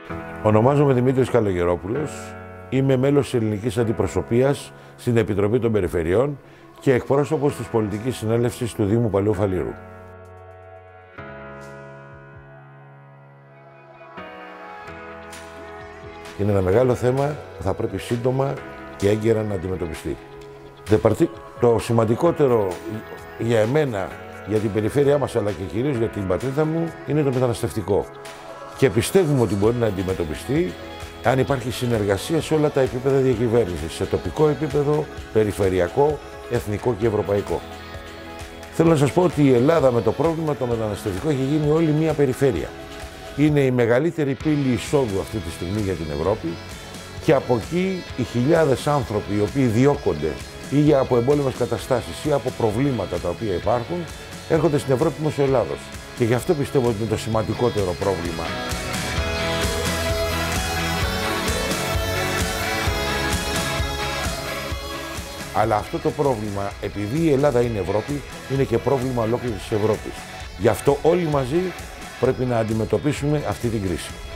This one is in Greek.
Ονομάζομαι Δημήτριος Καλογερόπουλος, είμαι μέλος της ελληνικής αντιπροσωπείας στην Επιτροπή των Περιφερειών και εκπρόσωπος της πολιτικής συνέλευσης του Δήμου Παλαιού Φαλήρου. Είναι ένα μεγάλο θέμα που θα πρέπει σύντομα και έγκαιρα να αντιμετωπιστεί. Το σημαντικότερο για εμένα, για την περιφέρειά μας, αλλά και κυρίως για την πατρίδα μου, είναι το μεταναστευτικό. Και πιστεύουμε ότι μπορεί να αντιμετωπιστεί αν υπάρχει συνεργασία σε όλα τα επίπεδα διακυβέρνησης, σε τοπικό επίπεδο, περιφερειακό, εθνικό και ευρωπαϊκό. Θέλω να σας πω ότι η Ελλάδα με το πρόβλημα το μεταναστευτικό έχει γίνει όλη μία περιφέρεια. Είναι η μεγαλύτερη πύλη εισόδου αυτή τη στιγμή για την Ευρώπη και από εκεί οι χιλιάδες άνθρωποι οι οποίοι διώκονται ή από εμπόλεμες καταστάσεις ή από προβλήματα τα οποία υπάρχουν έρχονται στην Ευρώπη μέσω Ελλάδος. Και γι' αυτό πιστεύω ότι είναι το σημαντικότερο πρόβλημα. Αλλά αυτό το πρόβλημα, επειδή η Ελλάδα είναι Ευρώπη, είναι και πρόβλημα ολόκληρης της Ευρώπης. Γι' αυτό όλοι μαζί πρέπει να αντιμετωπίσουμε αυτή την κρίση.